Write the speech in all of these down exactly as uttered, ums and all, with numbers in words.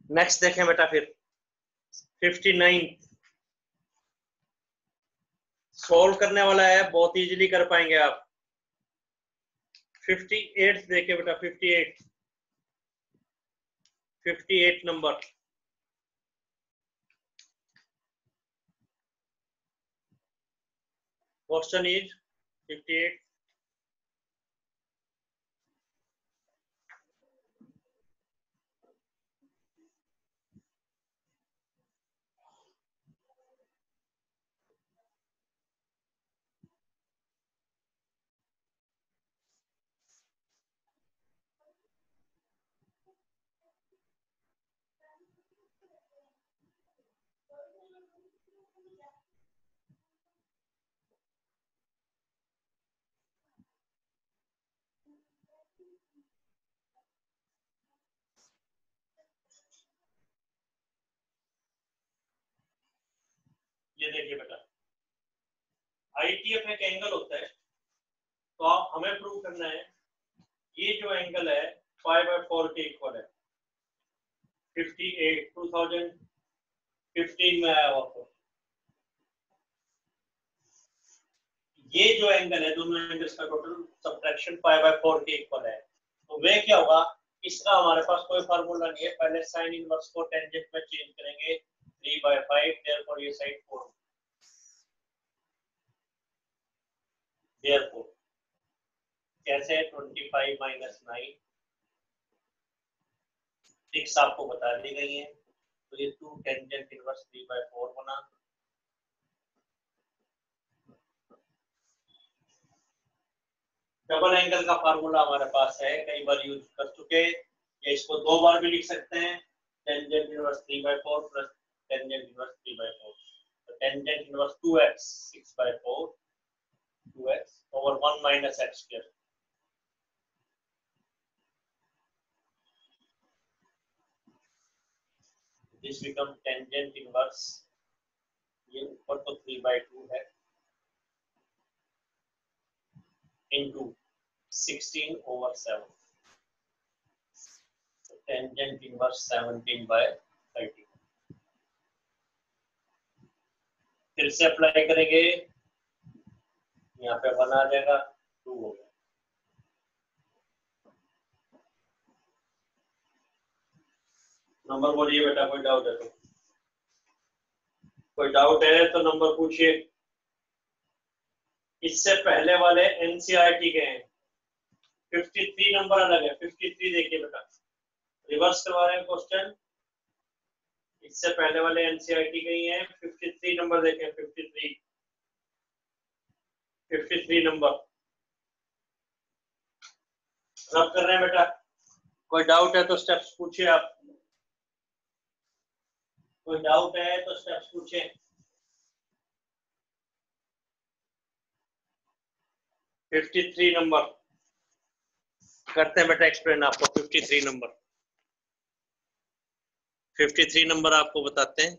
Next देखें बेटा, फिर फिफ्टी नाइन सॉल्व करने वाला है, बहुत इजीली कर पाएंगे आप। फिफ्टी एट देखे बेटा, fifty eight fifty eight number. Question is fifty eight. ये देखिए बेटा, आईटीएफ एक एंगल होता है, तो आप हमें प्रूव करना है ये जो एंगल है फाइव बाय फोर के इक्वल है। Fifty eight two thousand fifteen में आया हुआ, तो ये जो एंगल है दोनों एंगल्स का total subtraction five by four के इक्वल है। तो वे क्या होगा, इसका हमारे पास कोई फार्मूला नहीं है, पहले साइन इनवर्स को टेंजेंट में चेंज करेंगे, थ्री बाय फाइव, देयरफॉर ये साइड फोर, देयरफॉर कैसे twenty five minus nine, six आपको बता दी गई है, तो ये two tangent inverse three by four बना। डबल एंगल का फार्मूला हमारे पास है, कई बार यूज कर चुके, या इसको दो बार भी लिख सकते हैं, tangent inverse three by four plus tangent inverse three by four, तो tangent inverse two x six by four, two x over one minus x square. This become tangent inverse, ये ऊपर तो थ्री बाय टू है, into sixteen over seven, tangent inverse seventeen by thirty. फिर से apply करेंगे, यहाँ पे one आ जाएगा, टू हो गया। नंबर बोलिए बेटा, कोई डाउट है तो, कोई डाउट है तो नंबर पूछिए। इससे पहले वाले एनसीईआरटी के हैं, फिफ्टी थ्री नंबर अलग है, फिफ्टी थ्री देखिए बेटा, रिवर्स करवा रहे हैं क्वेश्चन, इससे पहले वाले एनसीईआरटी के ही हैं, फिफ्टी थ्री नंबर देखें, fifty three fifty three number रब कर रहे हैं बेटा। कोई डाउट है तो स्टेप्स पूछिए आप, कोई डाउट है तो स्टेप्स पूछिए। फिफ्टी थ्री नंबर करते हैं बेटा एक्सप्लेन आपको, fifty three number fifty three number आपको बताते हैं।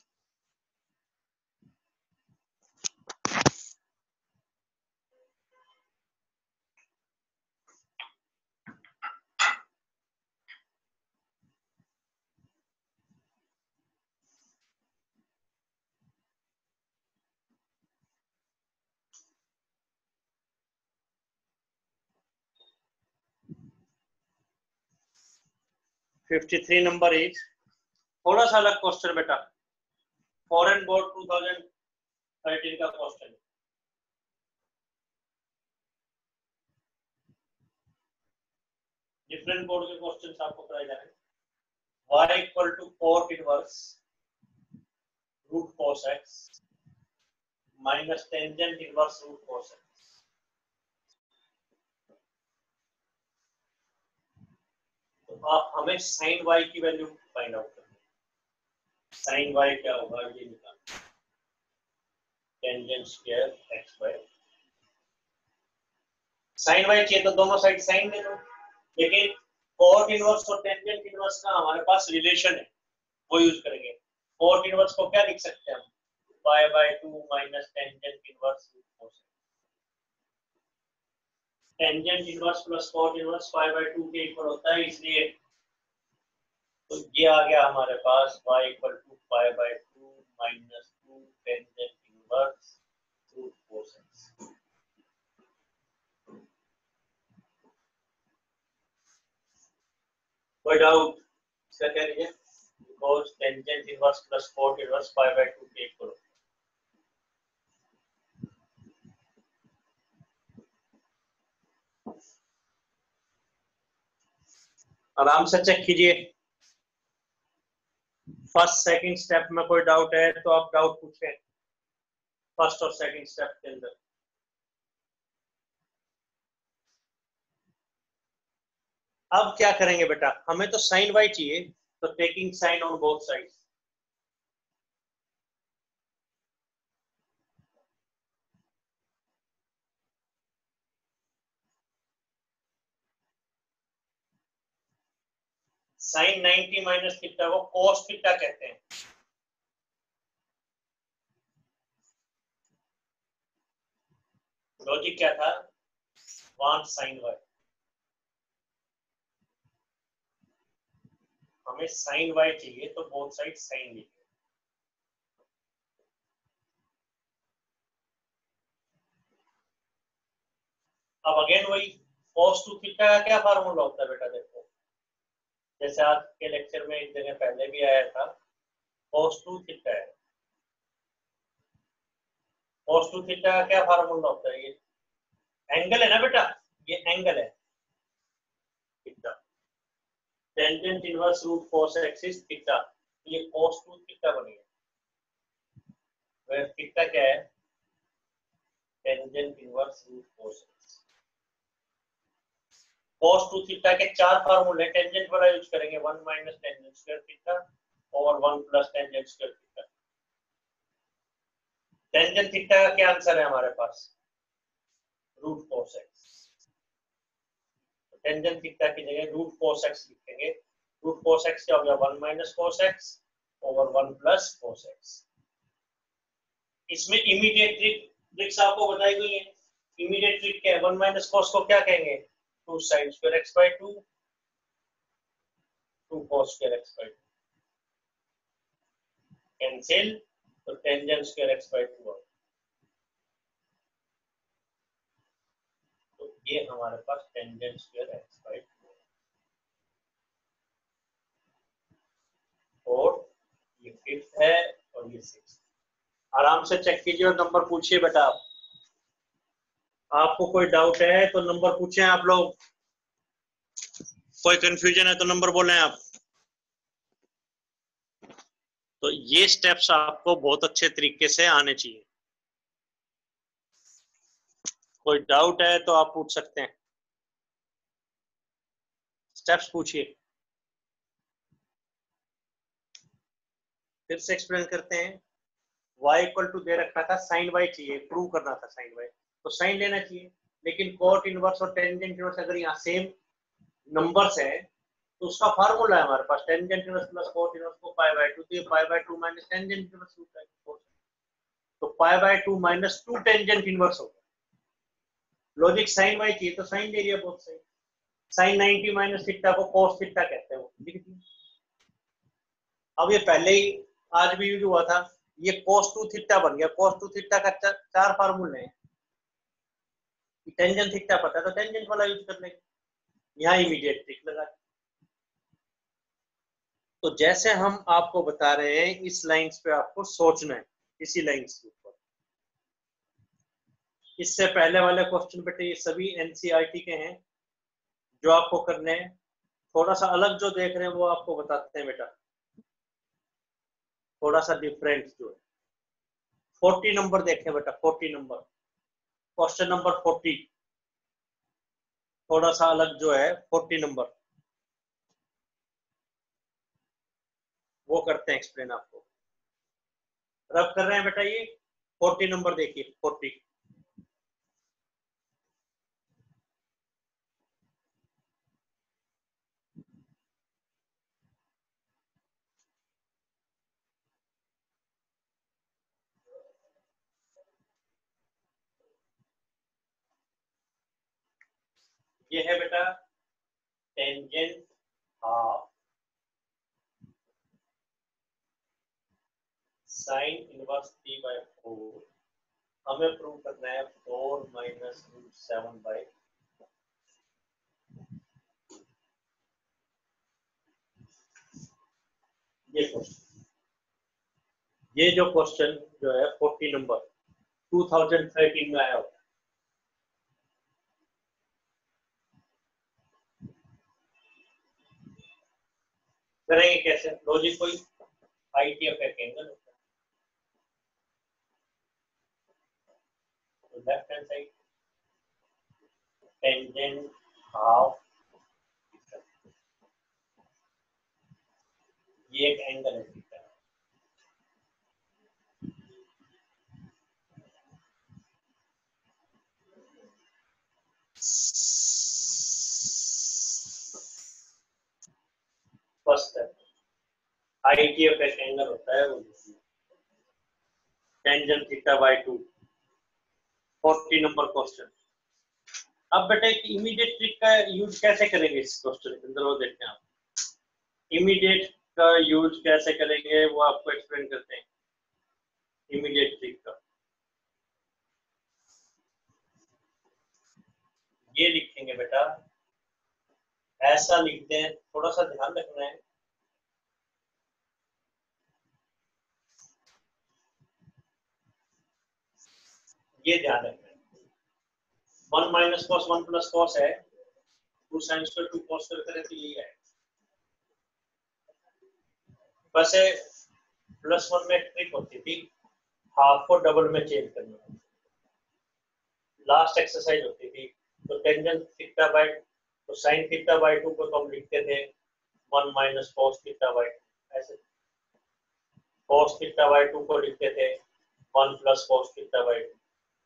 फिफ्टी थ्री नंबर इज थोड़ा सा अलग क्वेश्चन बेटा, foreign board two thousand thirteen का क्वेश्चन, डिफरेंट बोर्ड के क्वेश्चन आपको कराए जा रहे हैं। y equal to cot inverse root cos x minus tangent inverse root cos x। तो आप हमें साइन y की वैल्यू फाइंड आउट करनी है, साइन y क्या होगा ये निकालना, tangent square x by, sine y चाहिए तो दोनों साइड साइन ले लो, लेकिन cot इनवर्स और टेंजेंट इनवर्स का हमारे पास रिलेशन है, वो यूज करेंगे। cot इनवर्स को क्या लिख सकते हैं हम, pi by two minus tangent inverse root cos x, tangent inverse plus cot inverse pi by two के इक्वल होता है, इसलिए तो ये आ गया हमारे पास y equal to pi by two minus two tangent inverse root cos x. कोई डाउट इसका क्या लीजिए? Because tangent inverse plus cot inverse pi by two take करो। आराम से चेक कीजिए। फर्स्ट सेकंड स्टेप में कोई डाउट है तो आप डाउट पूछें फर्स्ट और सेकंड स्टेप के अंदर। अब क्या करेंगे बेटा, हमें तो साइन वाई चाहिए, तो taking sine on both sides. Sine ninety minus theta को कोस थीटा कहते हैं। लॉजिक क्या था? वन साइन वाई, हमें साइन वाई चाहिए तो बोथ साइड साइन लीजिए। अब अगेन वही cos टू थीटा का क्या फार्मूला होता है बेटा? देखो, जैसे आज के लेक्चर में एक जगह पहले भी आया था, cos टू थीटा है। cos टू थीटा का क्या फार्मूला होता है? ये एंगल है ना बेटा, ये एंगल है theta. Tangent inverse root cos x is theta, ये cos टू थीटा बनेगा। वेयर थीटा क्या है? Tangent inverse root cos x। cos two theta के चार फार्मूले, टेंजेंट वाला यूज करेंगे, one minus tangent square theta और one plus tangent square theta. Tangent theta का क्या आंसर है हमारे पास? Root cos x। Tangent theta की जगह रूट cos x लिखेंगे। रूट cos x क्या हो गया? One minus cos x over one plus cos x। इसमें इमीडिएट ट्रिक्स आपको बताई गई है। इमीडिएट ट्रिक क्या है? वन माइनस cos को क्या कहेंगे? Two sine square x by two, two cos square x by two cancel, तो tangent square x by two. तो ये हमारे पास tangent square x by two और ये फिफ्थ है और ये सिक्स्थ। आराम से चेक कीजिए और नंबर पूछिए बेटा। आप आपको कोई डाउट है तो नंबर पूछें आप लोग, कोई कंफ्यूजन है तो नंबर बोलें आप। तो ये स्टेप्स आपको बहुत अच्छे तरीके से आने चाहिए। कोई डाउट है तो आप पूछ सकते हैं, स्टेप्स पूछिए। फिर से एक्सप्लेन करते हैं। y इक्वल टू दे रखा था, साइन y चाहिए, प्रूव करना था साइन y, तो साइन लेना चाहिए। लेकिन कोट इनवर्स और टेंजेंट इनवर्स अगर यहाँ सेम नंबर्स है तो उसका फार्मूला है हमारे पास tangent inverse plus cot inverse को पाई बाय टू, तो ये pi by two minus tangent inverse होता है, तो pi by two minus two tangent inverse होगा। लॉजिक साइन y चाहिए तो साइन ले लिया both side. Sine ninety minus theta को cos थीटा कहते हैं, वो लिख दिया। अब ये पहले ही आज भी यूज हुआ था, ये cos टू थीटा बन गया। cos टू थीटा का चा, चार फार्मूले हैं। टेंजेंट थीटा पता है तो टेंजेंट वाला यूज कर लेंगे, यहाँ इमीडिएट ट्रिक लगा। तो जैसे हम आपको बता रहे हैं इस लाइंस पे आपको सोचना है, इसी लाइंस के ऊपर। इससे पहले वाले क्वेश्चन बेटे ये सभी एनसीईआरटी के हैं जो आपको करने हैं। थोड़ा सा अलग जो देख रहे हैं वो आपको बताते हैं बेटा, थोड़ा सा डिफरेंट जो है। फोर्टी नंबर देखें बेटा, forty number, question number forty, थोड़ा सा अलग जो है फोर्टी नंबर, वो करते हैं एक्सप्लेन आपको। रब कर रहे हैं बेटा, ये फोर्टी नंबर देखिए, फोर्टी। ये है बेटा tangent half sine inverse three by four हमें प्रूव करना है four minus root seven by ये क्वेश्चन ये जो क्वेश्चन जो है forty number two thousand thirteen में आया होता है। करेंगे कैसे लॉजिक कोई आईटीएफ का एंगल होता है तो left hand side tangent half ये एक एंगल है थीटा फर्स्ट है आईटीएफ का एंगल होता है वो tangent theta by two forty number question. अब बेटा एक इमीडिएट ट्रिक का यूज कैसे करेंगे इस क्वेश्चन के अंदर वो देखते हैं आप। इमीडिएट का यूज कैसे करेंगे वो आपको एक्सप्लेन करते हैं। इमीडिएट ट्रिक का ये लिखेंगे बेटा ऐसा लिखते हैं थोड़ा सा ध्यान रखना है ये ध्यान रखना है one minus cos one plus cos है two sine square two cos square करें तो यही है वैसे प्लस वन में ट्रिक होती थी हाफ को डबल में चेंज करना लास्ट एक्सरसाइज होती थी तो टेंजेंट थीटा बाय तो साइन थीटा बाय टू को तो हम लिखते थे one minus cos theta by ऐसे कॉस थीटा बाय टू को लिखते थे one plus cos theta by two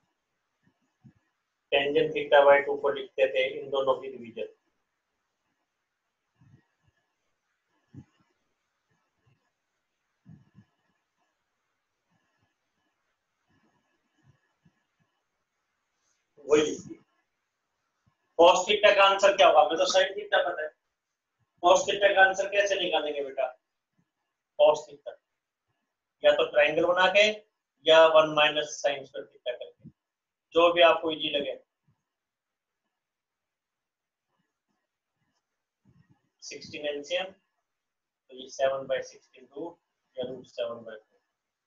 tangent theta by two को लिखते थे इन दोनों की डिवीजन वही लिखती कॉस थीटा का आंसर क्या होगा हमें तो साइन थीटा पता है कॉस थीटा का आंसर कैसे निकालेंगे बेटा कॉस थीटा या तो ट्रायंगल बना के या one minus sine square theta करके जो भी आपको इजी लगे सिक्सटीन एलसीएम तो ये सेवन बाई सिक्सटीन रूट या रूट सेवन बाई फोर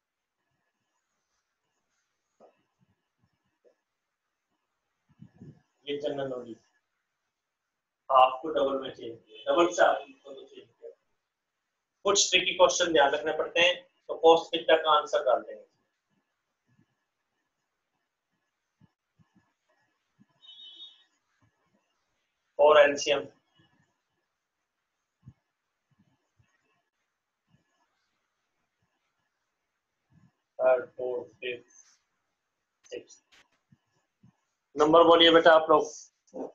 ये जनरल नॉलेज आपको डबल में चेंज किया डबल से आपको तो चेंज किया कुछ ट्रिकी क्वेश्चन ध्यान रखने पड़ते हैं तो कॉस थीटा का आंसर डाल देंगे और LCM third fourth fifth sixth number बोलिए बेटा आप लोग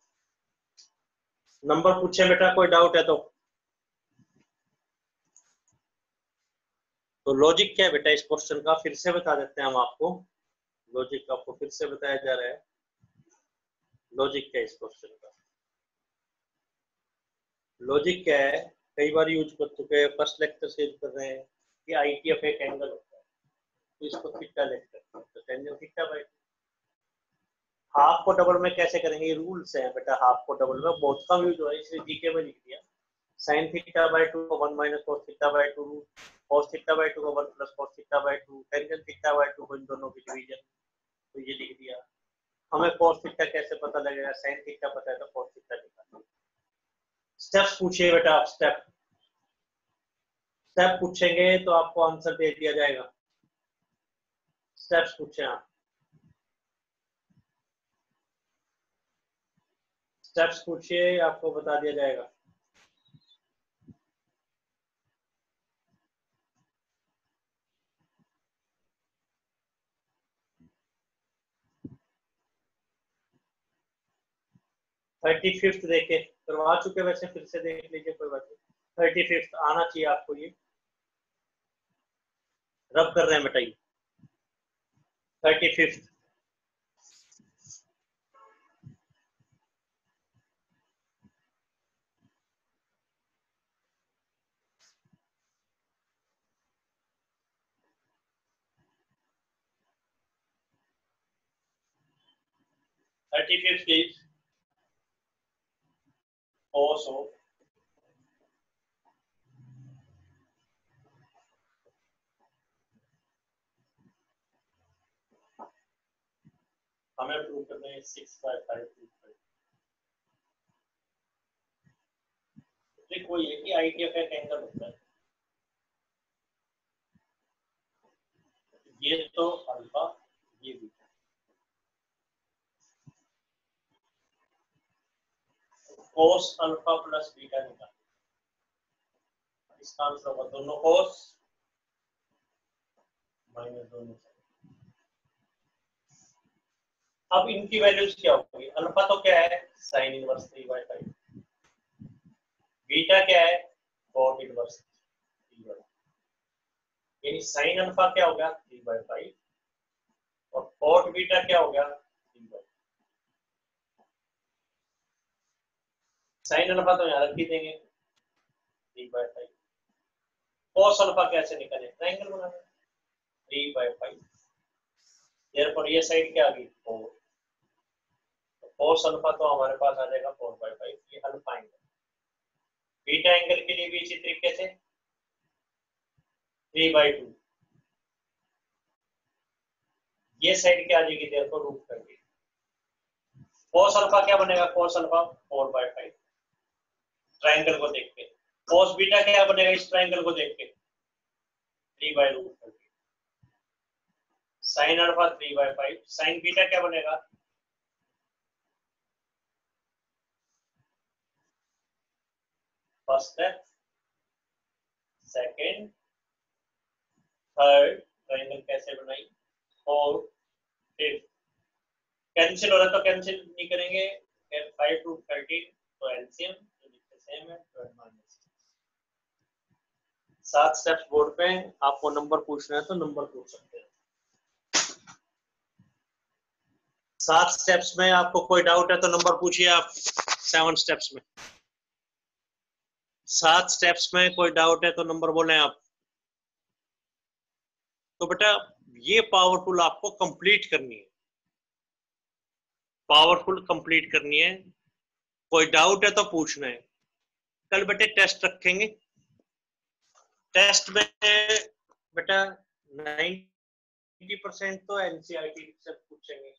नंबर पूछे बेटा कोई डाउट है तो तो लॉजिक क्या है बेटा इस क्वेश्चन का फिर से बता देते हैं हम आपको लॉजिक आपको फिर से बताया जा रहा है लॉजिक क्या है इस क्वेश्चन का लॉजिक क्या है कई बार यूज कर चुके हैं फर्स्ट लेक्चर से यूज कर रहे हैं कि आईटीएफ एक एंगल होता है तो इसको थीटा लेते हैं तो टेंजेंट थीटा बाय हाफ को डबल में कैसे करेंगे ये रूल्स है बेटा हाफ को डबल में बहुत कम यूज हुआ है इसलिए जीके में लिख दिया साइन थीटा बाय टू को one minus cos theta by two cos theta by two को one plus cos theta by two tangent theta by two को इन दोनों की डिवीजन तो ये लिख दिया हमें कॉस थीटा कैसे पता लगेगा साइन थीटा पता है तो कॉस थीटा निकालना स्टेप्स पूछिए बेटा आप स्टेप स्टेप पूछेंगे तो आपको आंसर दे दिया जाएगा स्टेप्स पूछे आप स्टेप्स पूछिए आपको बता दिया जाएगा थर्टी फिफ्थ देखे करवा चुके वैसे फिर से देख लीजिए कोई बात नहीं थर्टी फिफ्थ आना चाहिए आपको ये रब कर रहे हैं बेटा ये thirty fifth thirty fifth is cos of हमें प्रूव करना है सिक्स बाय फाइव प्रूव करना है। कोई है कि आइडिया का एंगल होता है, ये तो अल्फा ये beta, cos alpha plus beta निकाल, इसका आंसर होगा दोनों कोस माइनस दोनों साइन। अब इनकी वैल्यूज क्या होगी? अल्फा तो क्या है sine inverse three by five, beta क्या है कॉट इनवर्स थ्री बाय, यानी साइन अल्फा क्या हो गया थ्री बाय फाइव और कॉट बीटा क्या हो गया थ्री बाय, साइन अल्फा तो यहाँ रख ही देंगे three by five, cos alpha कैसे निकाले ट्रायंगल बना थ्री बाय फाइव, देयरफॉर ये साइड क्या आ गई फोर, तो कॉस अल्फा तो हमारे पास आ जाएगा फोर बाय फाइव, ये अल्फा एंगल। बीटा एंगल के लिए भी इसी तरीके से थ्री बाय टू, ये साइड क्या आ जाएगी देयरफॉर रूट कर दी, कॉस अल्फा क्या बनेगा cos alpha four by five triangle को देख के, कॉस बीटा क्या बनेगा इस ट्रायंगल को देख के थ्री बाय रूट कर दी, sine alpha three by five, sine beta क्या बनेगा first step second third, triangle कैसे बनाई फोर फिफ्थ, कैंसिल हो रहा तो कैंसिल नहीं करेंगे, फाइव टू थर्टीन तो एलसीएम सेम है ट्वेल्व माइनस, सात स्टेप्स बोर्ड पे, आपको नंबर पूछना है तो नंबर पूछ सकते हैं। सात स्टेप्स में आपको कोई डाउट है तो नंबर पूछिए आप, सेवन स्टेप्स में, सात स्टेप्स में कोई डाउट है तो नंबर बोलें आप। तो बेटा ये पावरफुल आपको कंप्लीट करनी है, पावरफुल कंप्लीट करनी है, कोई डाउट है तो पूछना है। कल बेटे टेस्ट रखेंगे, टेस्ट में बेटा नाइन्टी परसेंट तो एनसीईआरटी से पूछेंगे,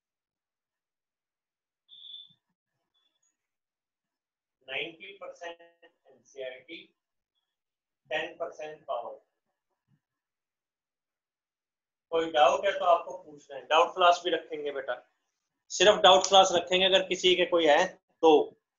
ninety percent NCERT, ten percent power. कोई डाउट है तो आपको पूछना है, डाउट क्लास भी रखेंगे बेटा, सिर्फ डाउट क्लास रखेंगे अगर किसी के कोई है तो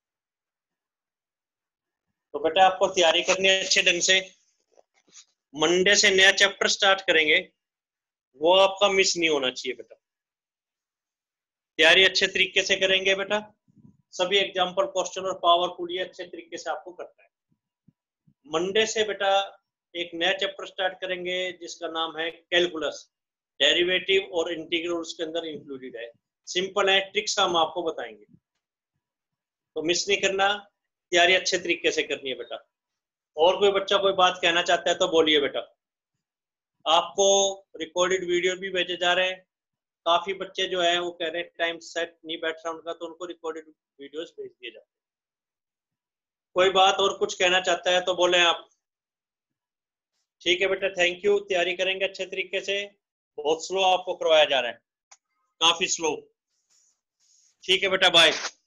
तो बेटा आपको तैयारी करनी है अच्छे ढंग से, मंडे से नया चैप्टर स्टार्ट करेंगे, वो आपका मिस नहीं होना चाहिए बेटा, तैयारी अच्छे तरीके से करेंगे बेटा, सभी एग्जाम्पल क्वेश्चन और पावरफुल ये अच्छे तरीके से आपको करना है। मंडे से बेटा एक नया चैप्टर स्टार्ट करेंगे जिसका नाम है कैलकुलस, डेरिवेटिव और इंटीग्रल उसके अंदर इंक्लूडेड है, सिंपल है, ट्रिक्स हम आपको बताएंगे, तो मिस नहीं करना, तैयारी अच्छे तरीके से करनी है बेटा। और कोई बच्चा कोई बात कहना चाहता है तो बोलिए बेटा। आपको रिकॉर्डेड वीडियो भी भेजे जा रहे हैं, काफी बच्चे जो है वो कह रहे हैं टाइम सेट नहीं बैठ रहा उनका, तो उनको रिकॉर्डेड वीडियोस भेज दिए जाते हैं। कोई बात और कुछ कहना चाहता है तो बोले आप। ठीक है बेटा, थैंक यू, तैयारी करेंगे अच्छे तरीके से, बहुत स्लो आपको करवाया जा रहा है, काफी स्लो। ठीक है बेटा, बाय।